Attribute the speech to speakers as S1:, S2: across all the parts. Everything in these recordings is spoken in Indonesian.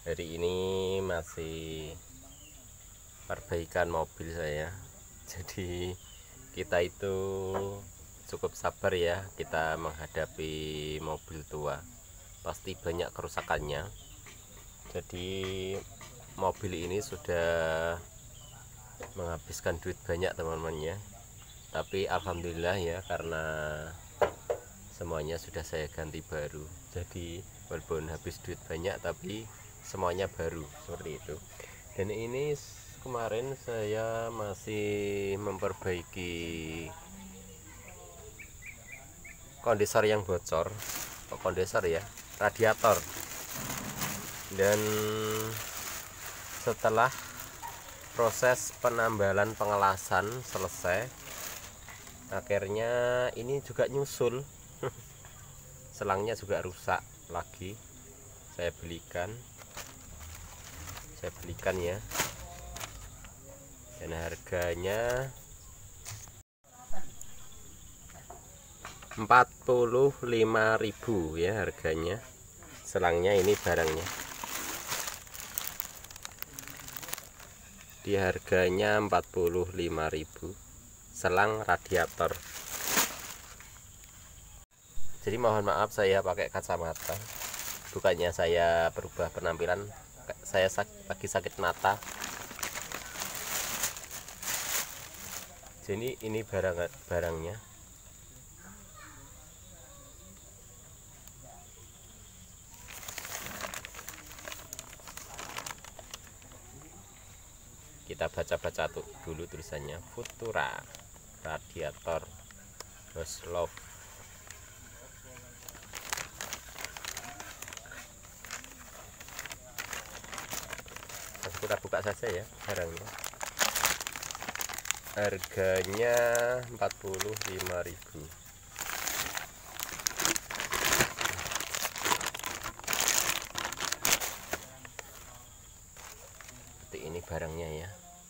S1: Hari ini masih perbaikan mobil saya. Jadi kita itu cukup sabar ya, kita menghadapi mobil tua. Pasti banyak kerusakannya. Jadi mobil ini sudah menghabiskan duit banyak teman-teman ya. Tapi alhamdulillah ya, karena semuanya sudah saya ganti baru. Jadi walaupun habis duit banyak tapi semuanya baru seperti itu. Dan ini kemarin saya masih memperbaiki kondensor yang bocor, kondensor ya, radiator. Dan setelah proses penambalan pengelasan selesai, akhirnya ini juga nyusul. Selangnya juga rusak lagi, saya belikan ya, dan harganya 45.000 ya harganya. Selangnya ini barangnya di harganya 45.000, selang radiator. Jadi mohon maaf saya pakai kacamata, bukannya saya berubah penampilan, saya lagi sakit mata. Jadi ini barangnya. Kita baca-baca dulu tulisannya. Futura radiator Hoslov. Kita buka saja ya barangnya. Harganya 45.000. Seperti ini barangnya ya.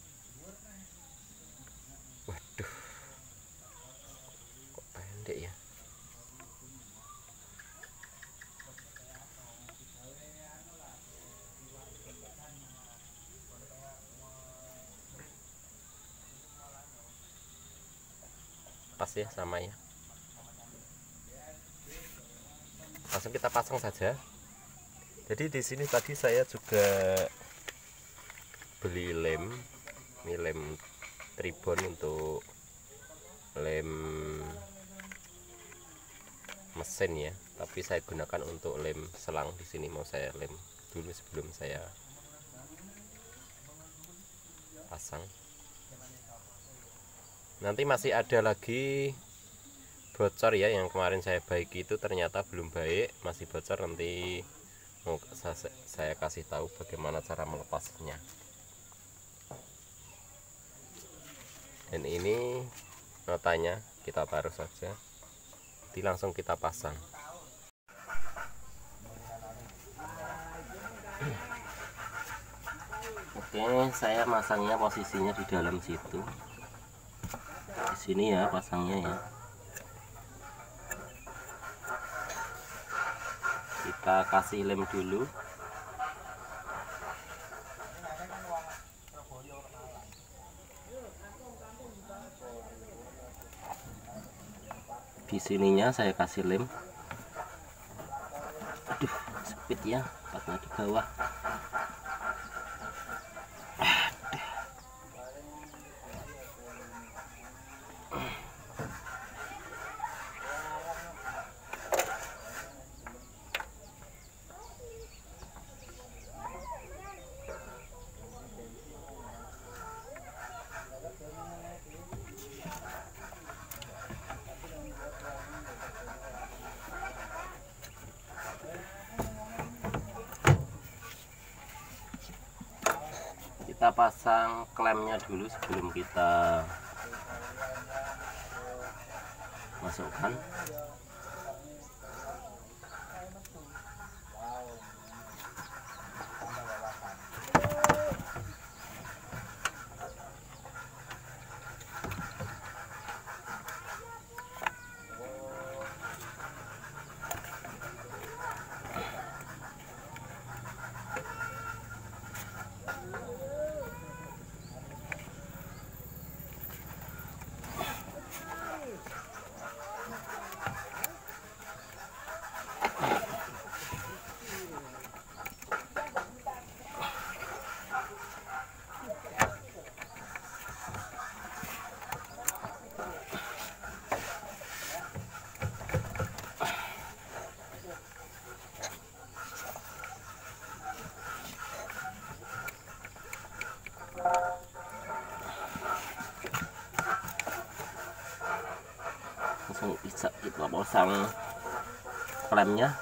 S1: Waduh, kok pendek ya. Pas ya, sama ya. Langsung kita pasang saja. Jadi di sini tadi saya juga beli lem, ini lem tribon untuk lem mesin ya, tapi saya gunakan untuk lem selang. Di sini mau saya lem dulu sebelum saya pasang. Nanti masih ada lagi bocor ya, yang kemarin saya baiki itu ternyata belum baik, masih bocor. Nanti mau saya kasih tahu bagaimana cara melepasnya. Dan ini notanya, kita taruh saja, nanti langsung kita pasang. Oke, saya masangnya posisinya di dalam situ. Di sini ya pasangnya ya. Kita kasih lem dulu. Di sininya saya kasih lem. Aduh, sempit ya, karena di bawah. Kita pasang klemnya dulu sebelum kita masukkan. pasang klemnya.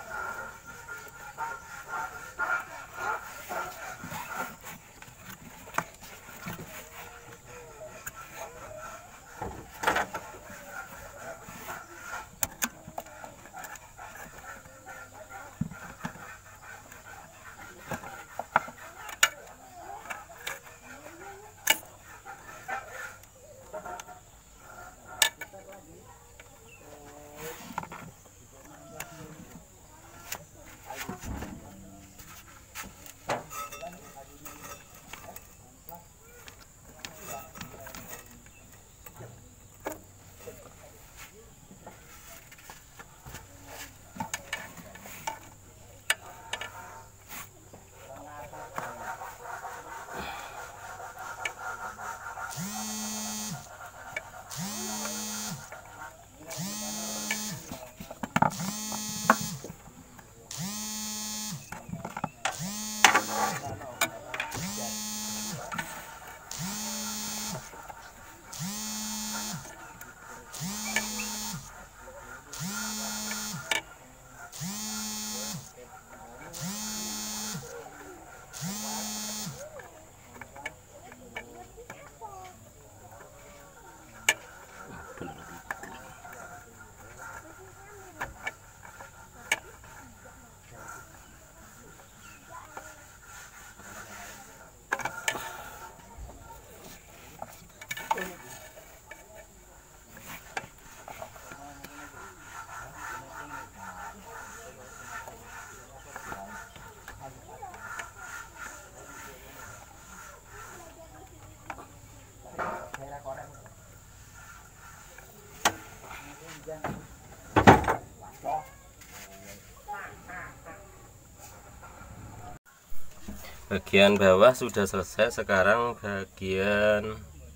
S1: Bagian bawah sudah selesai, sekarang bagian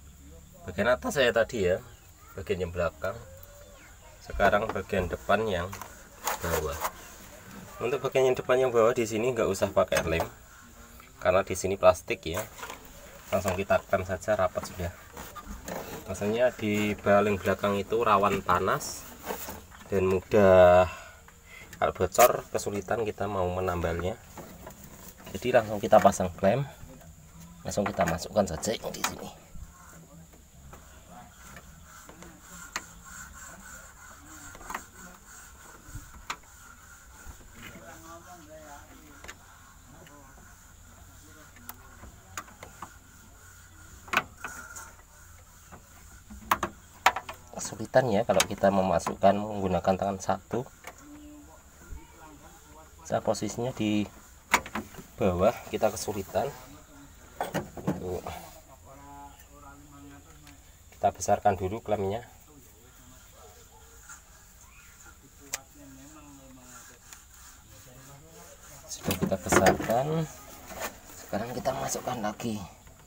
S1: atas saya tadi ya, bagian yang belakang. Sekarang bagian depan yang bawah. Untuk bagian yang depan yang bawah di sini nggak usah pakai lem, karena di sini plastik ya. Langsung kita klem saja rapat sudah. Maksudnya di baling belakang itu rawan panas dan mudah kalau bocor, kesulitan kita mau menambalnya. Jadi langsung kita pasang klem, langsung kita masukkan saja yang di sini. Kesulitan ya kalau kita memasukkan menggunakan tangan satu. Saya posisinya di bawah, kita kesulitan. Itu kita besarkan dulu klemnya. Sudah kita besarkan, sekarang kita masukkan lagi.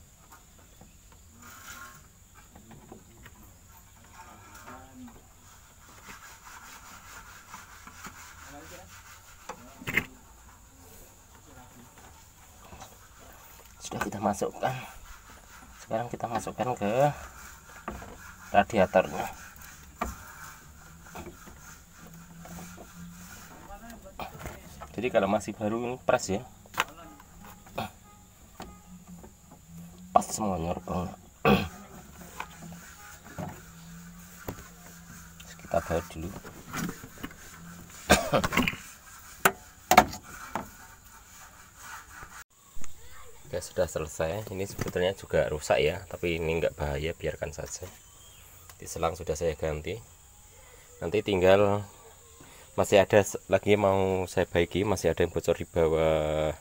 S1: Sudah kita masukkan, sekarang kita masukkan ke radiatornya. Jadi kalau masih baru ini pres ya, pas semuanya rupanya. Kita baut dulu. Ya sudah selesai. Ini sebetulnya juga rusak ya, tapi ini enggak bahaya, biarkan saja. Di selang sudah saya ganti. Nanti tinggal masih ada lagi mau saya baiki, masih ada yang bocor di bawah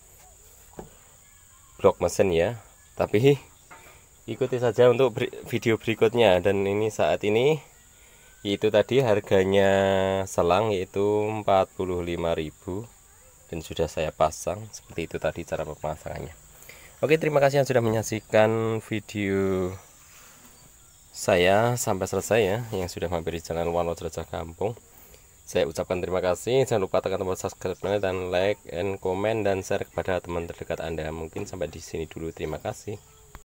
S1: blok mesin ya. Tapi ikuti saja untuk video berikutnya. Dan ini saat ini itu tadi harganya selang yaitu 45.000 dan sudah saya pasang. Seperti itu tadi cara pemasangannya. Oke, terima kasih yang sudah menyaksikan video saya sampai selesai ya, yang sudah mampir di channel Wano Jelajah Kampung. Saya ucapkan terima kasih. Jangan lupa tekan tombol subscribe dan like and comment dan share kepada teman terdekat Anda. Mungkin sampai di sini dulu. Terima kasih.